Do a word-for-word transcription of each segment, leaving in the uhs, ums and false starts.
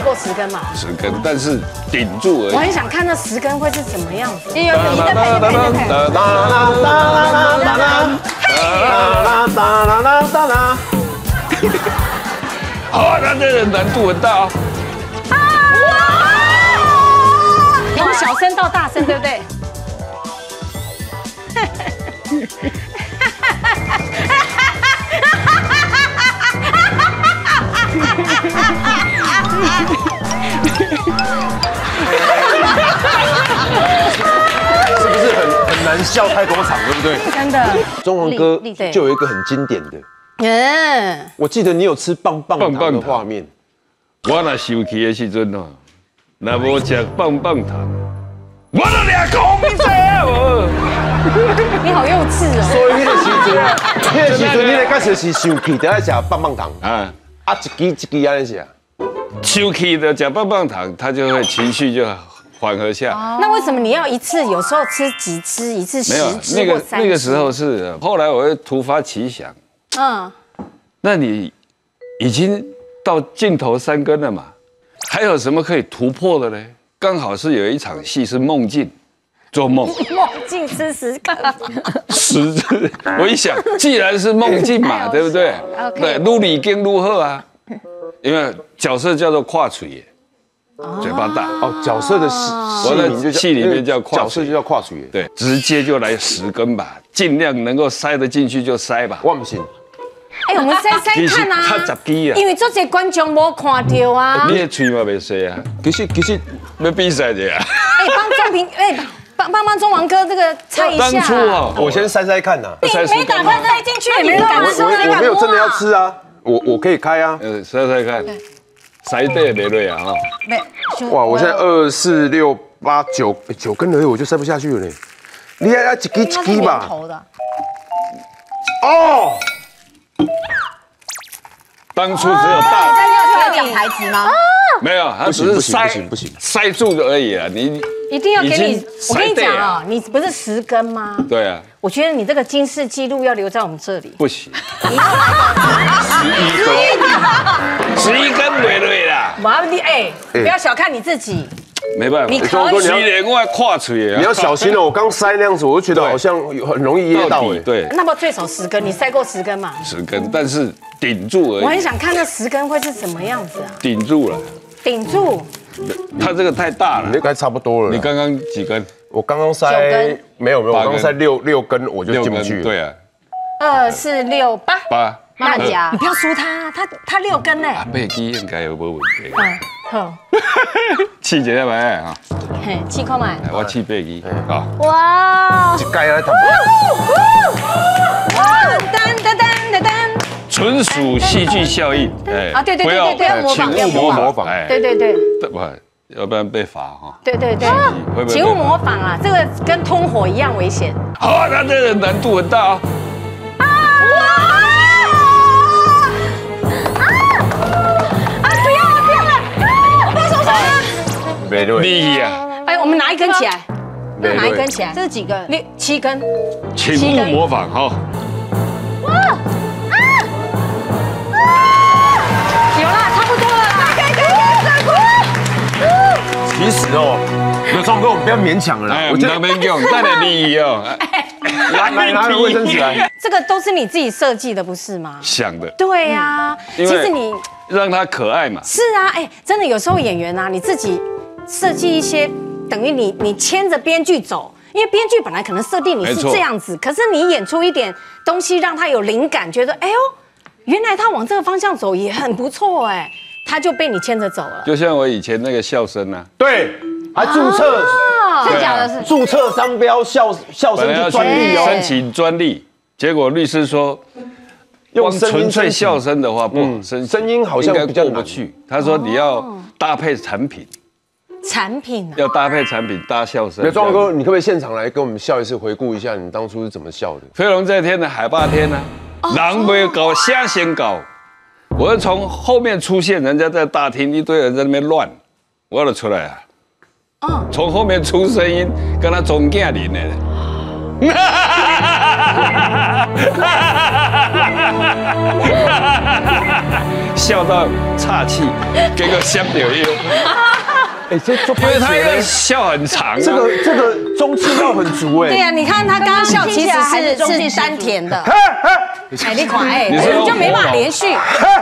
过十根嘛？ 十根，但是顶住而已。 我很想看那十根会是怎么样子。 有有有，一个配一个配一个配。 哒啦啦哒啦啦哒啦，哒啦哒啦啦哒啦。 好，那这个难度很大哦。 从小声到大声，对不对？ 是不是很很难笑太多场，对不对？ 真的。 中文歌就有一个很经典的， 嗯， 我记得你有吃棒棒糖的画面。 我若生气的时阵哦，若无食棒棒糖，我都俩空死啊！我。 你好幼稚哦。 所以那个时阵，那个时阵你咧开始是生气，就爱食棒棒糖啊，啊一支一支安尼食。 生气的吃棒棒糖，他就会情绪就缓和下。 那为什么你要一次有时候吃几支，一次十没有支那个或三支？ 那个时候是，后来我会突发奇想， 嗯， 那你已经到尽头三根了嘛，还有什么可以突破的呢？刚好是有一场戏是梦境，做梦， 梦境吃十根， 十次。我一想，既然是梦境嘛，对不对？对，撸里根如何啊？因为角色叫做跨嘴耶，嘴巴大哦，角色的戏我的戏里面叫跨角色就叫跨嘴， 对，直接就来十根吧，尽量能够塞得进去就塞吧。 我不信。 哎，我们塞塞看啊， 他十支啊， 因为这些观众没看到啊。 你的嘴嘛没塞啊， 其实其实要比赛的啊。 哎，帮钟平，哎，帮帮帮中王哥这个猜一下。 当初哦， 我先塞塞看呐。 你没打算塞进去，也没人敢吃， 我我没有真的要吃啊，我我可以开啊。 呃，塞塞看，塞对没对啊？哈。 没。 哇，我现在二四六八九九根而已，我就塞不下去了呢。你还要一支一支吧？哦。 当初只有大， 要讲台词吗？ 没有，他只是塞不行不行塞住的而已啊！你一定要给你已经， 我跟你讲塞对啊啊，你不是十根吗？ 对啊， 我觉得你这个金氏纪录要留在我们这里。 不行，十一根，十一根没对啦， 妈你哎，不要小看你自己， 没办法， 你可以。 虽然我跨嘴啊， 你要小心哦！我刚塞那样子，我就觉得好像很容易噎到哎。 对， 那么最少十根，你塞过十根嘛？ 十根，但是顶住而已。 我很想看那十根会是什么样子啊？ 顶住了， 顶住。 它这个太大了你，应该差不多了。 你刚刚几根？ 我刚刚塞九根没有没有，我八根刚刚塞六六根我就六根进不去了。 对啊， 二四六八， 八。 慢夹你。不要输他，他他六根呢。 啊，背肌应该有无问题。 嗯，好， 试一下买啊， 嘿，气看买。 我试背肌啊。 哇！ 一盖来谈。 噔噔噔噔噔。 纯属戏剧效应，哎啊对对对不要对对哎模仿请勿模模仿哎， 对对对不，要不然被罚哈。 对对对， 会不会请勿模仿啊，这个跟通火一样危险。 好啊，那这个难度很大啊。 没对， 你呀， 哎，我们拿一根起来， 没拿一根起来， 这是几根？ 六七根。 请勿模仿哈。 有啦，差不多了啦。 其实哦，有壮哥，我们不要勉强了啦。 哎， 我觉得我们那边用带点利益哦。 来来拿个卫生纸来。 这个都是你自己设计的，不是吗？ 想的， 对呀， 因为其实你让他可爱嘛。 是啊，哎，真的有时候演员啊，你自己设计一些，等于你你牵着编剧走，因为编剧本来可能设定你是没错这样子，可是你演出一点东西，让他有灵感，觉得哎呦，原来他往这个方向走也很不错哎，他就被你牵着走了。 就像我以前那个笑声啊， 对，还注册是假的是？ 注册商标笑笑声是本来要去专利哦。 申请专利，结果律师说， 用光纯粹笑声的话不好，声声音好像应该比较难过不去。他说你要搭配产品， 产品啊， 要搭配产品搭笑声。 那壮哥，你可不可以现场来跟我们笑一次，回顾一下你当初是怎么笑的？ 飞龙在天的海霸天呢，狼没搞，瞎先搞。我是从后面出现，人家在大厅一堆人在那边乱，我就出来啊。从后面出声音，跟他总驾临来的。 笑到岔气，结果想到又。 哎，这做因为他要拍笑很长， 这个这个中气要很足哎。 对呀，你看他刚刚笑其实是中气是丹田的。 哎哎，你看，哎， 你是就没办法连续。 黑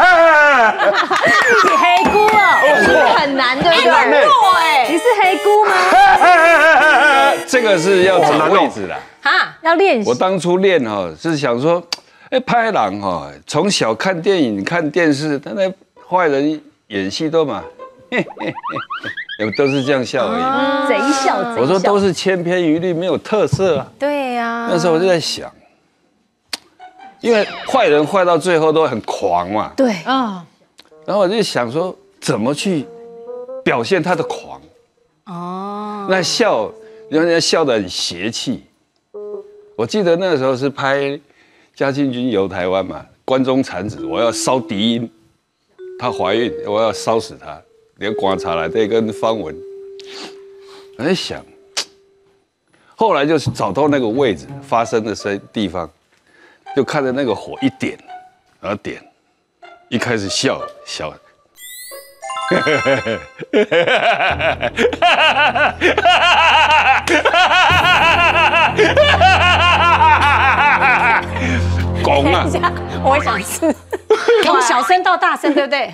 菇哦，是不是很难，对不对？ 哎， 你是黑菇吗？ 这个是要找位置啦。 哈， 要练习。 我当初练哈是想说，哎，拍人哈，从小看电影、看电视，他那坏人演戏都嘛，有都是这样笑而已。 贼笑， 我说都是千篇一律，没有特色啊。 对呀。 那时候我就在想，因为坏人坏到最后都很狂嘛。 对啊， 然后我就想说，怎么去表现他的狂？哦，那笑，人家笑得很邪气。我记得那时候是拍嘉庆君游台湾嘛，关中产子，我要烧敌音，她怀孕，我要烧死她，连观察来这跟方文，我在想，后来就是找到那个位置发生的声地方，就看着那个火一点，然后点，一开始笑笑。拱啊！ 我想是从小声到大声，对不对？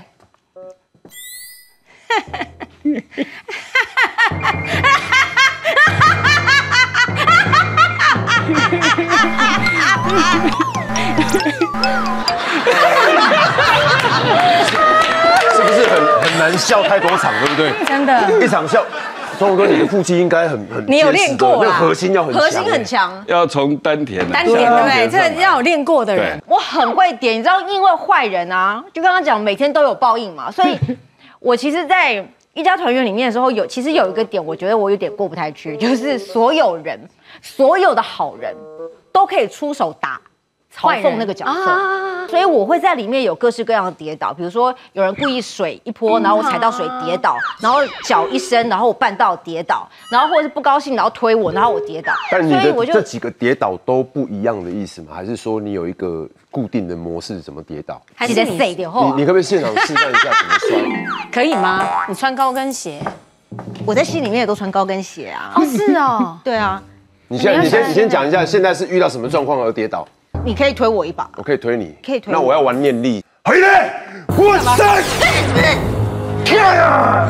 是不是很很难笑太多场，对不对？ 真的， 一场笑。钟哥，你的腹肌应该很很， 你有练过啦， 那个核心要很强， 核心很强， 要从丹田啊， 丹田对不对？这要有练过的人。 我很会点，你知道，因为坏人啊，就刚刚讲每天都有报应嘛，所以我其实，在一家团圆里面的时候，有其实有一个点，我觉得我有点过不太去，就是所有人，所有的好人都可以出手打嘲讽那个角色，啊、所以我会在里面有各式各样的跌倒，比如说有人故意水一泼，然后我踩到水跌倒，然后脚一伸，然后我绊到跌倒，然后或者是不高兴然后推我，然后我跌倒。 但你的这几个跌倒都不一样的意思吗？还是说你有一个固定的模式怎么跌倒？ 还是在谁点后？ 你你可不可以现场示范一下怎么摔？ 可以吗？你穿高跟鞋， 我在戏里面也都穿高跟鞋啊。 哦，是哦， 对啊。 你先你先你先讲一下，现在是遇到什么状况而跌倒？ 你可以推我一把， 我可以推你， 可以推。 那我要玩念力。回来，我三，跳呀！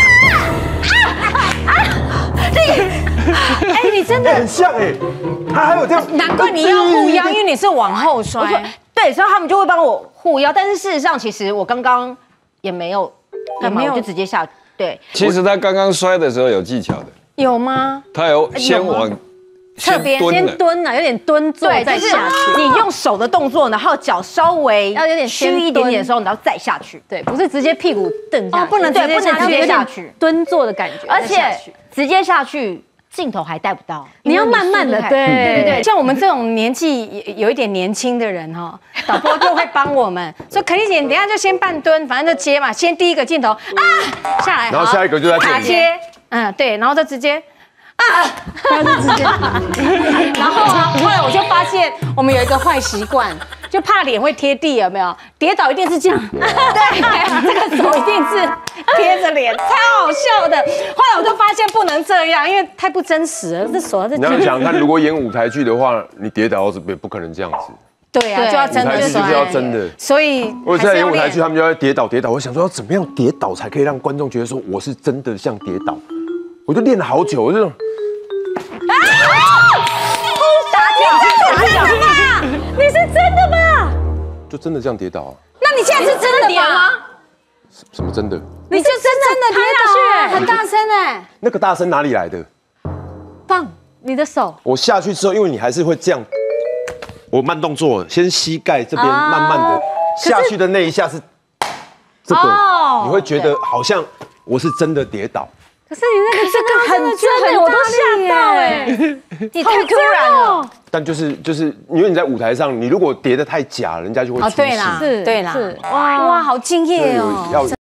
哎，你真的很像哎，他还有这样， 难怪你要护腰，因为你是往后摔。 对，所以他们就会帮我护腰，但是事实上，其实我刚刚也没有干嘛，我就直接下。对， 其实他刚刚摔的时候有技巧的， 有吗？ 他有先往。 侧边先蹲了，有点蹲坐再下去。 你用手的动作，然后脚稍微要有点虚一点点的时候，然后再下去。 对，不是直接屁股蹬下去， 哦，不能直接不能直接下去， 蹲坐的感觉。 而且直接下去，镜头还带不到， 你要慢慢的。对对对，像我们这种年纪有一点年轻的人哈，导播就会帮我们说：“可丽姐，你等一下就先半蹲，反正就接嘛，先第一个镜头啊下来， 然后下一个就在打接，嗯对，然后就直接。”啊，然后就直接，然后啊，后来我就发现我们有一个坏习惯，就怕脸会贴地，有没有？跌倒一定是这样，对，这个手一定是贴着脸，超好笑的。后来我就发现不能这样，因为太不真实了，这手在。 你要想想看，如果演舞台剧的话，你跌倒也不可能这样子。 对啊，就要真的摔， 就是要真的。 所以我在演舞台剧，他们就要跌倒跌倒，我想说要怎么样跌倒才可以让观众觉得说我是真的像跌倒，我就练了好久，我这种。 啊！打天真的吗？你是真的吗？ 就真的这样跌倒啊？ 那你现在是真的跌吗？ 什么真的？ 你就真的跌倒，很大声哎！ 那个大声哪里来的？ 棒，你的手。 我下去之后，因为你还是会这样，我慢动作，先膝盖这边慢慢的下去的那一下是这个，你会觉得好像我是真的跌倒。 可是你那个这个很真的，我都吓到哎！你太突然了。 但就是就是因为你在舞台上，你如果叠得太假，人家就会出戏。 对啦，是，对啦，是哇哇，好敬业哦。